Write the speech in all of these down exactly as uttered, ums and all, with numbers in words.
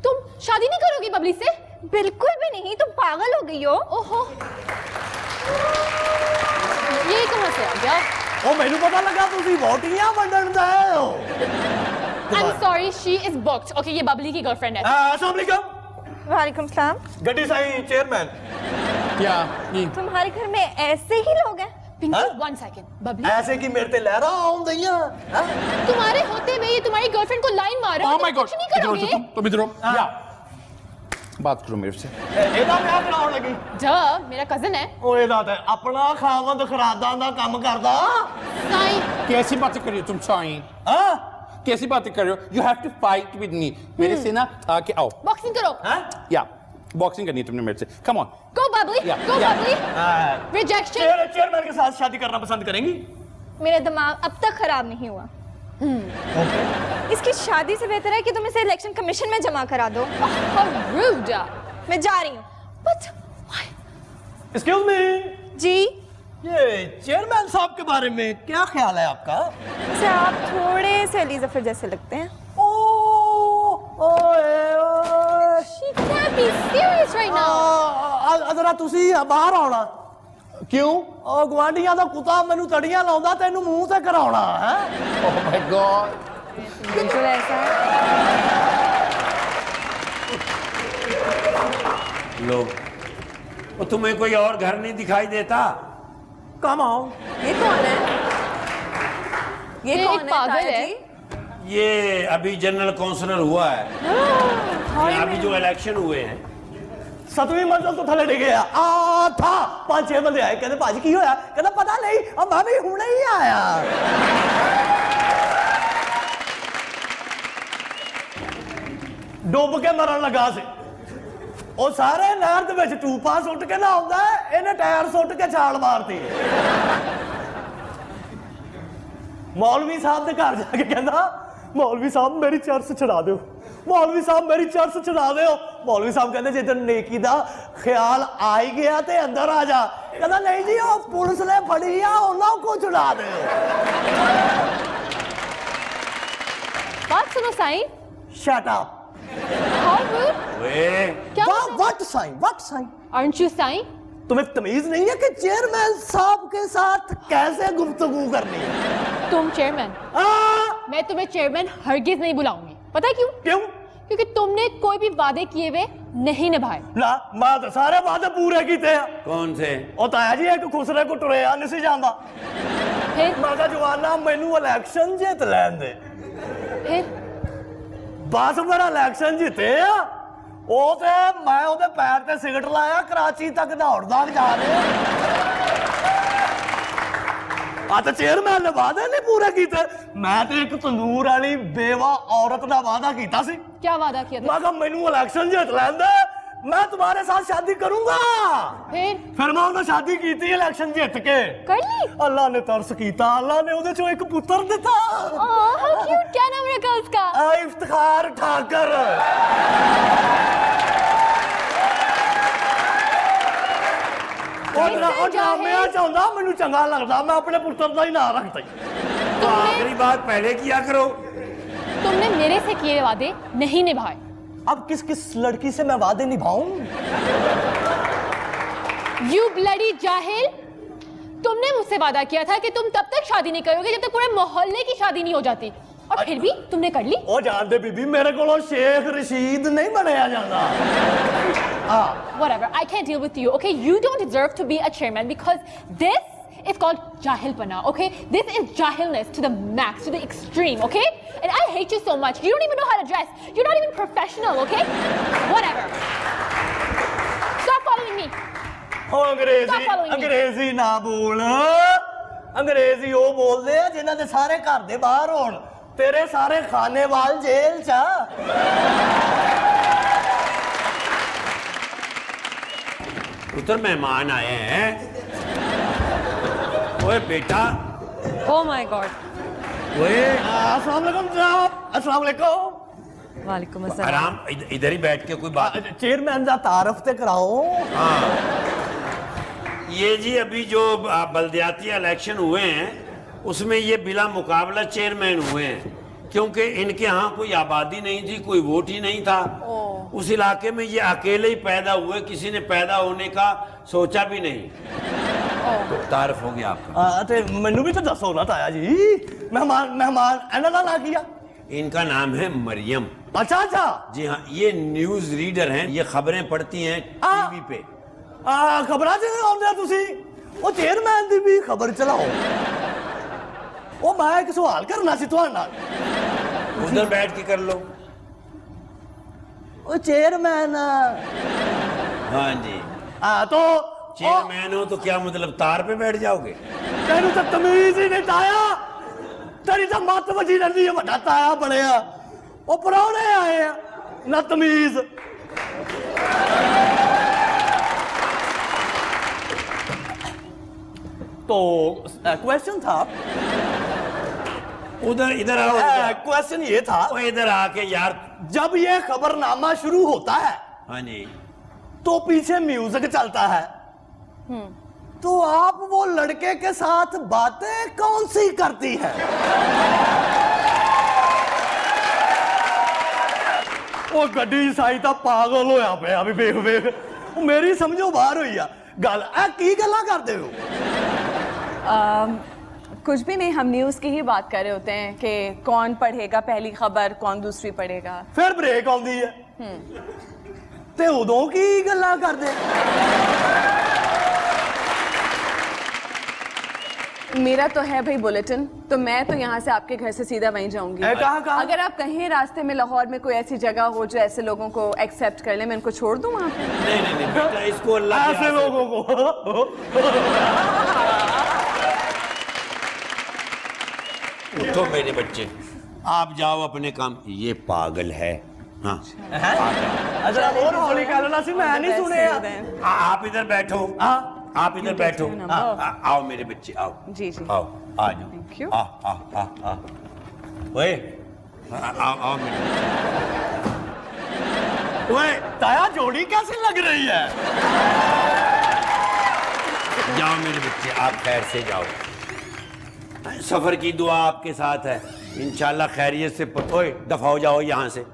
तुम शादी नहीं करोगी बबली से? बिल्कुल भी नहीं, तुम पागल हो गई हो। ओहो, ये कहाँ से आ गया? ओ मैनू पता लगा तुसी वोटियां वंडन दे हो। I'm sorry, she is booked. Okay, ये बबली की गर्लफ्रेंड है। अस्सलाम वालेकुम। वालेकुम सलाम। गड्डी साई चेयरमैन। क्या ये तुम्हारे घर में ऐसे ही लोग हैं? Pinky, one second. बबली, ऐसे की मेरे ते लहरा आउं दईयां। तुम्हारे होते हुए ये तुम्हारी गर्लफ्रेंड को लाइन मार रहा है। Oh my God! कुछ नहीं इधर करोगे? तुम तुम इधर आओ। या बात करो मेरे से। ਇਹਦਾ ਵਿਆਹ ਕਰਾਉਣ ਲੱਗੀ। जा, मेरा कजन है। ਓਏ ਇਹਦਾ ਤੇ ਆਪਣਾ ਖਾਵੰਦ ਖਰਾਦਾਂ ਦਾ ਕੰਮ ਕਰਦਾ। साई, कैसी बातें कर रही हो तुम साईं? ਹਾਂ कैसी बातें कर रहे हो? You have to fight with me. मेरे से ना आके आओ। बॉक्सिंग करो। हैं या बॉक्सिंग करनी है तुमने मेरे से। Come on. Go Babli, Yeah, go yeah. Babli. Rejection. Chair chairman के साथ शादी करना पसंद करेंगी? मेरा दिमाग अब तक खराब नहीं हुआ। इसकी शादी से बेहतर है कि तुम इसे इलेक्शन कमीशन में जमा करा दो। How rude. मैं जा रही हूँ। But why? एक्सक्यूज मी, जी, ये चेयरमैन साहब के बारे में क्या ख्याल है आपका? वैसे आप थोड़े से अली जफर जैसे लगते हैं। ओ ओए ओए She can't be serious right now. Azra ਤੁਸੀਂ ਬਾਹਰ ਆਉਣਾ। क्यों? ਉਹ ਗਵਾਂਡੀਆਂ ਦਾ ਕੁੱਤਾ ਮੈਨੂੰ ਤੜੀਆਂ ਲਾਉਂਦਾ ਤੈਨੂੰ ਮੂੰਹ ਤੇ ਕਰਾਉਣਾ ਹੈ। Oh my God. बिल्कुल ऐसा है। लो, वो तुम्हें कोई और घर नहीं दिखाई देता? कम आओ। ये कौन है? ये ये कौन एक है पागल ताया है। जी? ये अभी जनरल काउंसलर हुआ है। अभी जो इलेक्शन हुए हैं। सतवीं मंजिल तो थले डिगे आ था पांच छह बंदे आए कहते भाजी की होया कहता पता नहीं अब मैं भी हुणे ही आया। डुब के मरन लगा से ਉਹ ਸਾਰੇ ਨਹਿਰ ਦੇ ਵਿੱਚ ਟੂਪਾ ਸੁੱਟ ਕੇ ਨਾ ਆਉਂਦਾ ਇਹਨੇ ਟਾਇਰ ਸੁੱਟ ਕੇ ਛਾਲ ਮਾਰਤੀ। ਮੌਲਵੀ ਸਾਹਿਬ ਦੇ ਘਰ ਜਾ ਕੇ ਕਹਿੰਦਾ ਮੌਲਵੀ ਸਾਹਿਬ ਮੇਰੀ ਚਰਸ ਛਡਾ ਦਿਓ, ਮੌਲਵੀ ਸਾਹਿਬ ਮੇਰੀ ਚਰਸ ਛਡਾ ਦਿਓ। ਮੌਲਵੀ ਸਾਹਿਬ ਕਹਿੰਦੇ ਜੇ ਤੈਨੂੰ ਨੇਕੀ ਦਾ ਖਿਆਲ ਆ ਹੀ ਗਿਆ ਤੇ ਅੰਦਰ ਆ ਜਾ। ਕਹਿੰਦਾ ਨਹੀਂ ਜੀ ਉਹ ਪੁਲਿਸ ਨੇ ਫੜੀ ਆ ਉਹਨਾਂ ਕੋ ਛੁਡਾ ਦਿਓ। बात सुनो Sai. Shut up. How rude. वे क्या? What sign what sign? Aren't you Sai? तुम्हें तमीज नहीं है कि चेयरमैन साहब के साथ कैसे गुफ्तगू करनी है? तुम चेयरमैन, आ, मैं तुम्हें चेयरमैन हरगिज नहीं बुलाऊंगी। पता है क्यों? क्यों? क्योंकि तुमने कोई भी वादे किए हुए नहीं निभाए। ना मैं तो सारे वादे पूरे किए हैं। कौन से? ਉਹ ਤਾਂ ਹੈ ਜੀ ਇੱਕ ਖੁਸਰੇ ਕੋ ਟੁਰਿਆ ਨਹੀਂ ਸੀ ਜਾਂਦਾ। फिर ਮੈਂ ਕਿਹਾ ਜਵਾਨਾ ਮੈਨੂੰ ਇਲੈਕਸ਼ਨ ਜਿੱਤ ਲੈਣ ਦੇ। फिर ਬਸ ਮੇਰਾ ਇਲੈਕਸ਼ਨ ਜਿੱਤੇ ਆ ਉਹ ਤੇ ਮੈਂ ਉਹਦੇ ਪੈਰ ਤੇ ਸਿਗਰਟ ਲਾਇਆ ਕਰਾਚੀ ਤੱਕ ਦੌੜਦਾ ਜਾ ਰਿਹਾ। ਆ ਤਾਂ ਚੇਅਰਮੈਨ ਨੇ ਵਾਅਦੇ ਨਹੀਂ ਪੂਰੇ ਕੀਤੇ। ਮੈਂ ਤੇ ਇੱਕ ਤੰਦੂਰ ਵਾਲੀ ਬੇਵਾ ਔਰਤ ਦਾ ਵਾਅਦਾ ਕੀਤਾ ਸੀ। क्या वादा किया था? मैं कहा मैनू इलेक्शन जित लैन दे मैं तुम्हारे साथ शादी करूंगा। फिर फिर मैं उन्हें शादी की थी इलेक्शन जित के। कर ली? अल्लाह ने तरस कीता, अल्लाह ने उहदे चों एक पुत्र दिता। Oh how cute. क्या नाम रखा उसका? आ इफ्तिखार ठाकर। ਉਹ ਡਰਾਮਿਆਂ ਚ ਆਉਂਦਾ ਮੈਨੂੰ ਚੰਗਾ ਲੱਗਦਾ ਮੈਂ ਆਪਣੇ ਪੁੱਤਰ ਦਾ ਹੀ ਨਾਂ ਰੱਖਦਾ। तो आखिरी बात पहले किया करो। तुमने मेरे से किए वादे नहीं निभाए। अब किस किस लड़की से मैं वादे निभाऊं? You bloody जाहिल। तुमने मुझसे वादा किया था कि तुम तब तक शादी नहीं करोगे जब तक पूरे मोहल्ले की शादी नहीं हो जाती, और फिर भी तुमने कर ली। ओ जान दे बीबी मेरे को शेख रशीद नहीं बनया जाता। हाँ Whatever, I can't deal with you. Okay, you don't deserve to be a chairman because this is called jahilpana. Okay, this is jahilness to the max, to the extreme. Okay, and I hate you so much. You don't even know how to dress. You're not even professional. Okay, whatever. Stop following me. ਉਹ ਅੰਗਰੇਜ਼ੀ Stop following me. ਅੰਗਰੇਜ਼ੀ ਨਾ ਬੋਲ। ਅੰਗਰੇਜ਼ੀ ਉਹ ਬੋਲਦੇ ਆ ਜਿਨ੍ਹਾਂ ਦੇ ਸਾਰੇ ਘਰ ਦੇ ਬਾਹਰ ਹੋਣ। ਤੇਰੇ ਸਾਰੇ ਖਾਨੇਵਾਲ ਜੇਲ੍ਹ ਚ ਆ। उधर मेहमान आए हैं। ओए बेटा। Oh my God. ओए अस्सलाम वालेकुम जनाब। अस्सलाम वालेकुम। वालेकुम अस्सलाम। आराम इध- इधर ही बैठ के कोई बात। चेयरमैन का तारफ ते कराओ। हाँ, ये जी अभी जो आ, बल्दियाती इलेक्शन हुए हैं उसमें ये बिला मुकाबला चेयरमैन हुए हैं। क्योंकि इनके यहाँ कोई आबादी नहीं थी, कोई वोट ही नहीं था। उस इलाके में ये अकेले ही पैदा हुए, किसी ने पैदा होने का सोचा भी नहीं। तो तारफ हो गया आपका। हाँ ते मैनू भी तो दसो ना ताया जी, मेहमान मेहमान इन्हां दा ना किया। इनका नाम है मरियम। अच्छा अच्छा जी हाँ, ये न्यूज रीडर हैं, ये खबरें पढ़ती हैं टीवी पे। आ खबरां च आउंदे तुसी, ओ चेयरमैन दी भी खबर चलाओ। ओ मैं एक सवाल करना सी तुहाडे नाल। उधर बैठ के कर लो। O chairman. हाँ जी। हाँ तो चेयरमैन हो तो क्या मतलब तार पे बैठ जाओगे? तेनू तो तमीज ही नहीं ताया, तेरी तो मत वजी रही है, बड़ा ताया बनया। ओ परौने आए हैं ना तमीज। तो क्वेश्चन था, उधर इधर आओ। क्वेश्चन ये था, इधर आके यार, जब ये खबरनामा शुरू होता है हाँ जी, तो पीछे म्यूजिक चलता है, तो आप वो लड़के के साथ बातें कौन सी करती हैं? वो गड्डी साई तो पागल होया पे अभी वेख वेख, मेरी समझो बाहर हुई है गल। ए की गल्लां करदे हो? um, कुछ भी नहीं, हम न्यूज़ की ही बात कर रहे होते हैं कि कौन पढ़ेगा पहली खबर, कौन दूसरी पढ़ेगा। फिर ब्रेक आउंदी है ते उदों की गल्लां करदे? मेरा तो है भाई बुलेटिन, तो मैं तो यहाँ से आपके घर से सीधा वहीं जाऊंगी। कहाँ कहाँ? अगर आप कहीं रास्ते में लाहौर में कोई ऐसी जगह हो जो ऐसे लोगों को एक्सेप्ट कर ले, मैं उनको छोड़ दूँ वहाँ पे? नहीं नहीं नहीं बेटा, इसको अल्लाह ऐसे लोगों को उठो मेरे बच्चे, आप जाओ अपने काम। ये पागल है। हाँ अच्छा और हौली कहना सी, मैं नहीं सुने। आ, आप इधर बैठो। हाँ आप इधर बैठो। आ, आ, आओ मेरे बच्चे, आओ जी जी, आओ, आ Thank जाओ। you. आ आ आ आ ओए, आ, आओ आओ मेरे बच्चे। ओए ताया जोड़ी कैसी लग रही है? जाओ मेरे बच्चे, आप खैर से जाओ। सफर की दुआ आपके साथ है, इंशाल्लाह खैरियत से। ओए दफा हो जाओ यहाँ से।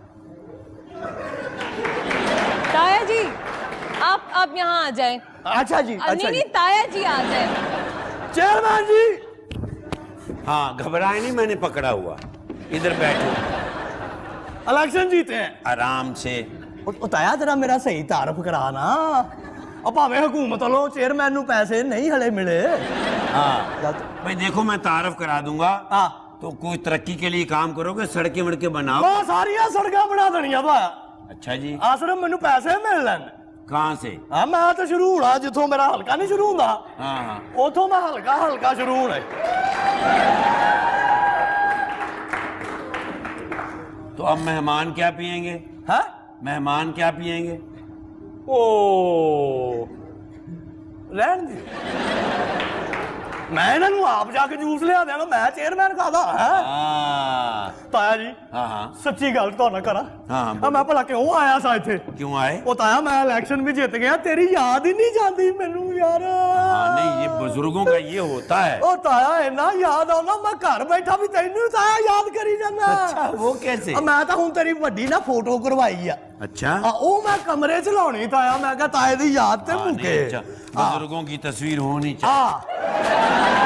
ताया जी आप आप यहाँ आ जाएं। अच्छा जी, अच्छा नहीं जी। नहीं ताया जी आ जाएं। चेयरमैन जी। हाँ घबराए नहीं, मैंने पकड़ा हुआ। इधर बैठो, इलेक्शन जीते हैं आराम से। उताया जरा मेरा सही तारफ करा ना। अब भावे हुकूमत लो चेयरमैन नू पैसे नहीं हले मिले। हाँ भाई देखो, मैं तारफ करा दूंगा। हाँ तो कोई तरक्की के लिए काम करोगे, सड़कें वड़के बनाओ। वो सारिया सड़कां बना देनिया भाया। अच्छा जी। आ सिर्फ मैनू पैसे मिल लैन। कहाँ से? हाँ मैं तो शुरू होना जिथों मेरा हल्का नहीं शुरू होंदा, हाँ हाँ उथों मैं हल्का हल्का शुरू होना। तो अब मेहमान क्या पियेंगे? है मेहमान क्या पियेंगे? ओ रहन दी, मैं इन्हों आप जाके जूस लिया देना, मैं चेयरमैन खादा है। हाँ ताया जी हाँ हाँ सच्ची गल तो ना करा। हाँ, हाँ, हाँ मैं भला क्यों आया सा इथे? क्यों आए? ओ ताया मैं इलेक्शन भी जीत गया, तेरी याद ही नहीं जाती मैनू यार। हाँ नहीं, ये बुजुर्गों का ये होता है। ओ ताया इन्ना याद आना, मैं घर बैठा भी तेनू ताया याद करी जाना। अच्छा वो कैसे? आ, मैं तो हुण तेरी वड्डी ना फोटो करवाई आ। अच्छा आ, ओ मैं कमरे च लाउणी ताया, मैं कहा ताए दी याद ते हाँ, मुके। नहीं, अच्छा, बुजुर्गों की तस्वीर होनी चाहिए। हाँ